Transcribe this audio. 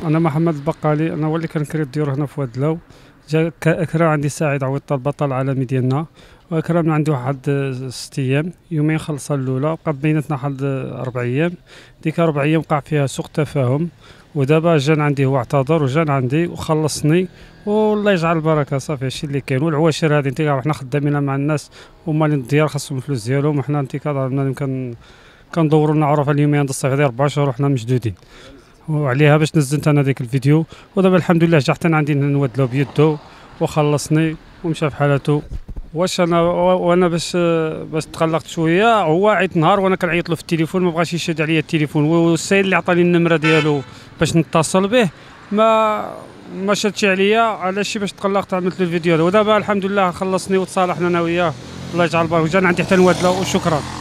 انا محمد البقالي، انا هو اللي كنكري الديور هنا في وادلو. جا كرا عندي سعيد عويط البطل العالمي ديالنا، وكرا من عندي واحد 6 ايام، يومين خلصها الاولى، بقى بيناتنا واحد 4 ايام. ديك 4 ايام وقع فيها سوء تفاهم، ودابا جان عندي هو اعتذر وجان عندي وخلصني، والله يجعل البركه. صافي هادشي اللي كاين. والعواشر هذه انت حنا خدامين مع الناس، هما اللي الديار خاصهم الفلوس ديالهم، وحنا انت كندوروا لنا عروفه اليوميه عند الصيف هذه 4 شهور وحنا مشدودين. وعليها باش نزلت انا ديك الفيديو، ودابا الحمد لله جا حتى عندي نودلو بيدو وخلصني ومشى في حالته. واش وانا باش تقلقت شويه، هو عيط نهار وانا كنعيط له في التليفون، ما بغاش يشد عليا التليفون، والسيد اللي عطاني النمره ديالو باش نتصل به ما شدش عليا، علاش باش تقلقت عملت له الفيديو هذا. ودابا الحمد لله خلصني وتصالحنا انا وياه، الله يجعل البركه. وجانا عندي حتى نودلو وشكرا.